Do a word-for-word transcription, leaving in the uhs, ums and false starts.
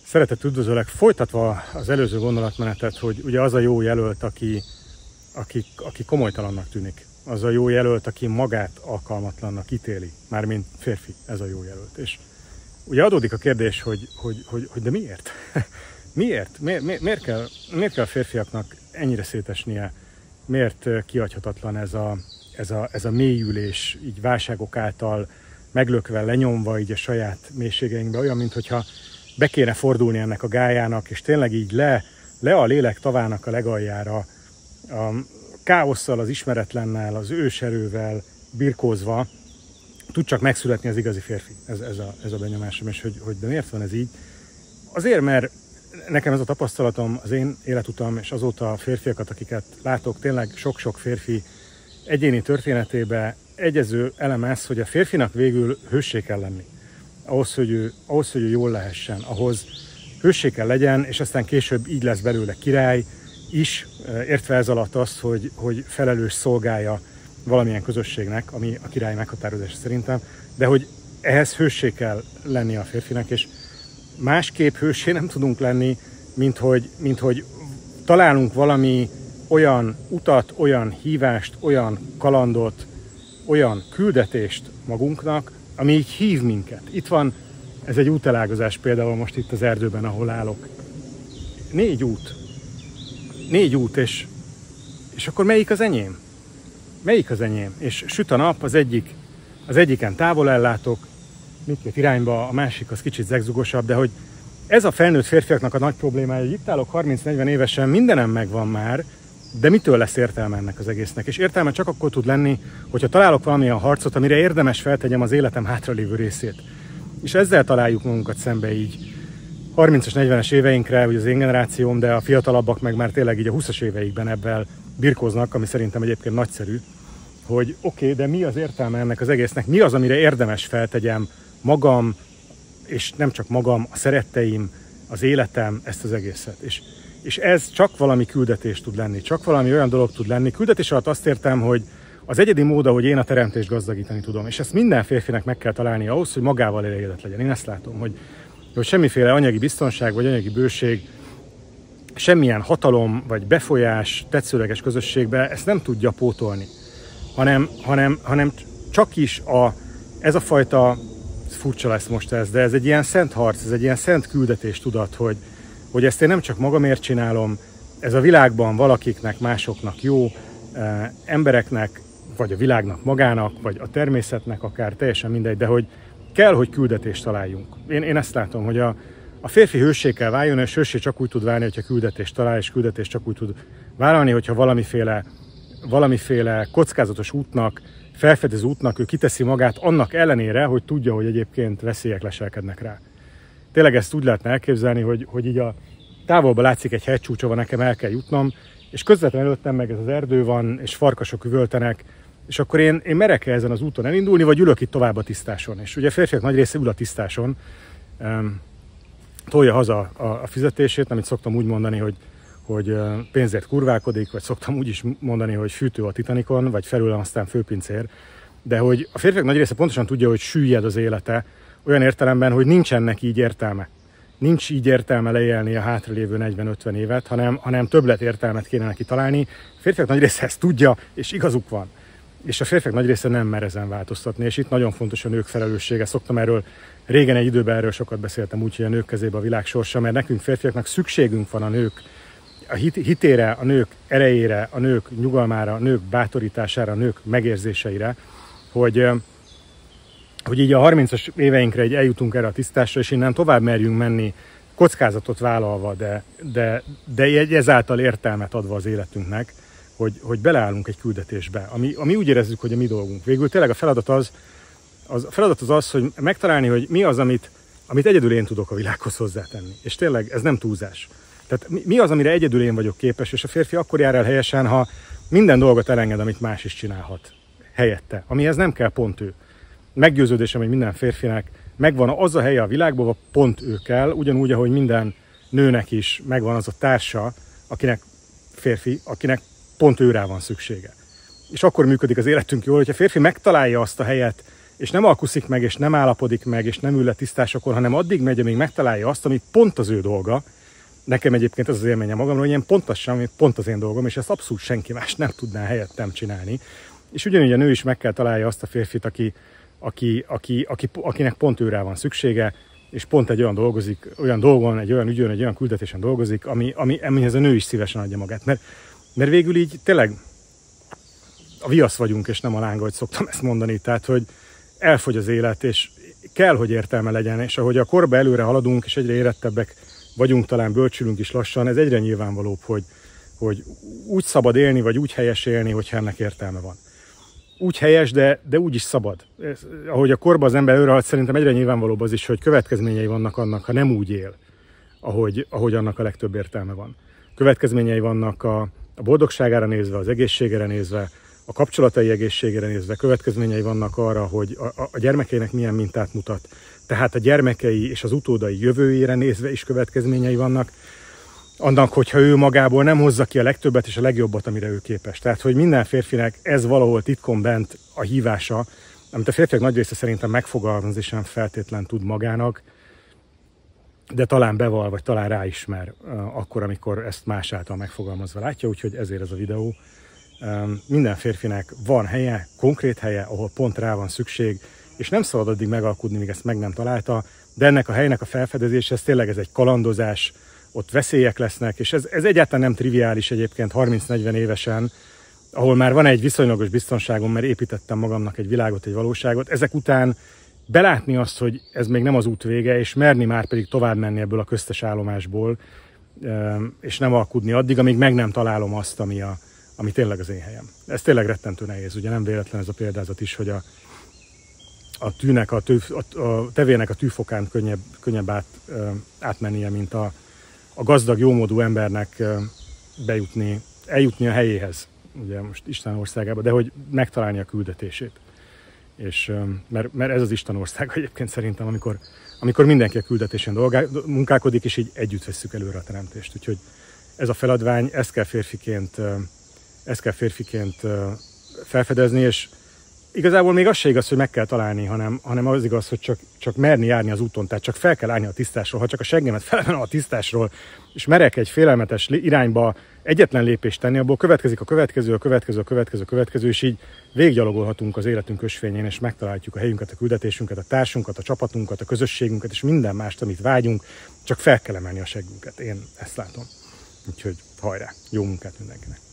Szeretett üdvözöllek, folytatva az előző gondolatmenetet, hogy ugye az a jó jelölt, aki, aki, aki komolytalannak tűnik. Az a jó jelölt, aki magát alkalmatlannak ítéli, mármint férfi, ez a jó jelölt. És ugye adódik a kérdés, hogy, hogy, hogy, hogy de miért? miért? Mi, mi, miért, kell, miért kell a férfiaknak ennyire szétesnie? Miért kihagyhatatlan ez a, ez a, ez a mélyülés, így válságok által meglökve, lenyomva így a saját mélységeinkbe, olyan, mintha be kéne fordulni ennek a gályának, és tényleg így le, le a lélek tavának a legaljára, a káosszal, az ismeretlennel, az őserővel birkózva tud csak megszületni az igazi férfi. Ez, ez, a, ez a benyomásom, és hogy, hogy de miért van ez így? Azért, mert nekem ez a tapasztalatom, az én életutam, és azóta a férfiakat, akiket látok, tényleg sok-sok férfi egyéni történetébe egyező elem ez, hogy a férfinak végül hőssé kell lenni. Ahhoz, hogy ő, ahhoz, hogy ő jól lehessen, ahhoz hőssé kell legyen, és aztán később így lesz belőle király is, értve ez alatt azt, hogy, hogy felelős szolgálja valamilyen közösségnek, ami a király meghatározása szerintem, de hogy ehhez hőssé kell lenni a férfinek, és másképp hőssé nem tudunk lenni, mint hogy, mint hogy találunk valami olyan utat, olyan hívást, olyan kalandot, olyan küldetést magunknak, ami így hív minket. Itt van, ez egy útelágazás például most itt az erdőben, ahol állok. Négy út. Négy út, és, és akkor melyik az enyém? Melyik az enyém? És süt a nap, az egyik, az egyiken távol ellátok, mindkét irányba, a másik az kicsit zegzugosabb, de hogy ez a felnőtt férfiaknak a nagy problémája, hogy itt állok harminc-negyven évesen, mindenem megvan már, de mitől lesz értelme ennek az egésznek? És értelme csak akkor tud lenni, hogyha találok valamilyen harcot, amire érdemes feltegyem az életem hátralévő részét. És ezzel találjuk magunkat szembe így harmincas, negyvenes éveinkre, ugye az én generációm, de a fiatalabbak meg már tényleg így a húszas éveikben ebben birkóznak, ami szerintem egyébként nagyszerű, hogy oké, okay, de mi az értelme ennek az egésznek? Mi az, amire érdemes feltegyem magam, és nem csak magam, a szeretteim, az életem, ezt az egészet. És És ez csak valami küldetés tud lenni, csak valami olyan dolog tud lenni. Küldetés alatt azt értem, hogy az egyedi mód, ahogy én a teremtést gazdagítani tudom. És ezt minden férfinek meg kell találni ahhoz, hogy magával elégedett legyen. Én ezt látom, hogy, hogy semmiféle anyagi biztonság vagy anyagi bőség, semmilyen hatalom vagy befolyás tetszőleges közösségbe ezt nem tudja pótolni. Hanem, hanem, hanem csak is a, ez a fajta, furcsa lesz most ez, de ez egy ilyen szent harc, ez egy ilyen szent küldetés tudat, hogy hogy ezt én nem csak magamért csinálom, ez a világban valakiknek, másoknak jó, eh, embereknek, vagy a világnak magának, vagy a természetnek akár, teljesen mindegy, de hogy kell, hogy küldetést találjunk. Én, én ezt látom, hogy a, a férfi hőssé kell váljon, és hőssé csak úgy tud válni, hogyha küldetést talál, és küldetést csak úgy tud vállalni, hogyha valamiféle, valamiféle kockázatos útnak, felfedező útnak ő kiteszi magát, annak ellenére, hogy tudja, hogy egyébként veszélyek leselkednek rá. Tényleg ezt úgy lehetne elképzelni, hogy, hogy így a távolban látszik egy hegycsúcs, ahol nekem el kell jutnom, és közvetlenül előttem meg ez az erdő van, és farkasok üvöltenek, és akkor én, én merek-e ezen az úton elindulni, vagy ülök itt tovább a tisztáson. És ugye a férfiak nagy része ül a tisztáson, um, tolja haza a, a fizetését, amit szoktam úgy mondani, hogy, hogy pénzért kurválkodik, vagy szoktam úgy is mondani, hogy fűtő a Titanicon, vagy felülem aztán főpincér. De hogy a férfiak nagy része pontosan tudja, hogy süllyed az élete, olyan értelemben, hogy nincsenek így értelme. Nincs így értelme leélni a hátralévő negyven-ötven évet, hanem, hanem többlet értelmet kéne neki találni. A férfiak nagy része ezt tudja, és igazuk van. És a férfiak nagy része nem mer ezen változtatni, és itt nagyon fontos a nők felelőssége. Szoktam erről, régen egy időben erről sokat beszéltem, úgyhogy a nők kezébe a világ sorsa, mert nekünk férfiaknak szükségünk van a nők a hit, hitére, a nők erejére, a nők nyugalmára, a nők bátorítására, a nők megérzéseire, hogy hogy így a harmincas éveinkre így eljutunk erre a tisztásra, és innen tovább merjünk menni, kockázatot vállalva, de, de, de ezáltal értelmet adva az életünknek, hogy, hogy beleállunk egy küldetésbe, ami, ami úgy érezzük, hogy a mi dolgunk. Végül tényleg a feladat az, az, a feladat az, az, hogy megtalálni, hogy mi az, amit, amit egyedül én tudok a világhoz hozzátenni. És tényleg ez nem túlzás. Tehát mi, mi az, amire egyedül én vagyok képes, és a férfi akkor jár el helyesen, ha minden dolgot elenged, amit más is csinálhat helyette, amihez nem kell pont ő. Meggyőződésem, hogy minden férfinek megvan az a helye a világban, ahol pont ő kell, ugyanúgy, ahogy minden nőnek is megvan az a társa, akinek férfi, akinek pont őrá van szüksége. És akkor működik az életünk jól, hogyha a férfi megtalálja azt a helyet és nem alkuszik meg, és nem állapodik meg, és nem ül le tisztásakor, hanem addig megy, amíg megtalálja azt, ami pont az ő dolga. Nekem egyébként ez az élménye magamról, hogy ilyen pontosan, ami pont az én dolgom, és ezt abszolút senki más nem tudná helyettem csinálni. És ugyanígy a nő is meg kell találja azt a férfit, aki, aki, aki, aki, akinek pont őrá van szüksége, és pont egy olyan dolgozik, olyan dolgon, egy olyan ügyön, egy olyan küldetésen dolgozik, ami, ami, amihez a nő is szívesen adja magát. Mert, mert végül így tényleg a viasz vagyunk, és nem a láng, hogy szoktam ezt mondani. Tehát, hogy elfogy az élet, és kell, hogy értelme legyen, és ahogy a korba előre haladunk, és egyre érettebbek vagyunk, talán bölcsülünk is lassan, ez egyre nyilvánvalóbb, hogy, hogy úgy szabad élni, vagy úgy helyes élni, hogyha ennek értelme van. Úgy helyes, de, de úgy is szabad. Ez, ahogy a korba az ember előre halad, szerintem egyre nyilvánvalóbb az is, hogy következményei vannak annak, ha nem úgy él, ahogy, ahogy annak a legtöbb értelme van. Következményei vannak a, a boldogságára nézve, az egészségére nézve, a kapcsolatai egészségére nézve, következményei vannak arra, hogy a, a gyermekeinek milyen mintát mutat. Tehát a gyermekei és az utódai jövőjére nézve is következményei vannak. Annak, hogyha ő magából nem hozza ki a legtöbbet és a legjobbat, amire ő képes. Tehát, hogy minden férfinek ez valahol titkon bent a hívása, amit a férfiak nagy része szerintem megfogalmaz és nem feltétlen tud magának, de talán beval, vagy talán ráismer akkor, amikor ezt más által megfogalmazva látja, úgyhogy ezért ez a videó. Minden férfinek van helye, konkrét helye, ahol pont rá van szükség, és nem szabad addig megalkudni, míg ezt meg nem találta, de ennek a helynek a felfedezése, ez tényleg ez egy kalandozás, ott veszélyek lesznek, és ez, ez egyáltalán nem triviális egyébként harminc-negyven évesen, ahol már van egy viszonylagos biztonságom, mert építettem magamnak egy világot, egy valóságot, ezek után belátni azt, hogy ez még nem az út vége, és merni már pedig tovább menni ebből a köztes állomásból, és nem alkudni addig, amíg meg nem találom azt, ami, a, ami tényleg az én helyem. Ez tényleg rettentő nehéz, ugye nem véletlen ez a példázat is, hogy a, a tűnek, a, tű, a, a tevének a tűfokán könnyebb, könnyebb át, átmennie, mint a, a gazdag, jómódú embernek bejutni, eljutni a helyéhez, ugye most Isten országába, de hogy megtalálni a küldetését. És, mert, mert ez az Isten országa egyébként szerintem, amikor, amikor mindenki a küldetésén dolgá, munkálkodik, és így együtt vesszük előre a teremtést. Úgyhogy ez a feladvány, ezt kell férfiként, ezt kell férfiként felfedezni, és igazából még az se igaz, hogy meg kell találni, hanem, hanem az igaz, hogy csak, csak merni járni az úton, tehát csak fel kell állni a tisztásról. Ha csak a seggemet felemelem a tisztásról, és merek egy félelmetes irányba egyetlen lépést tenni, abból következik a következő, a következő, a következő, a következő, és így végiggyalogolhatunk az életünk ösvényén, és megtaláljuk a helyünket, a küldetésünket, a társunkat, a csapatunkat, a közösségünket, és minden mást, amit vágyunk, csak fel kell emelni a seggünket. Én ezt látom. Úgyhogy hajrá, jó munkát mindenkinek!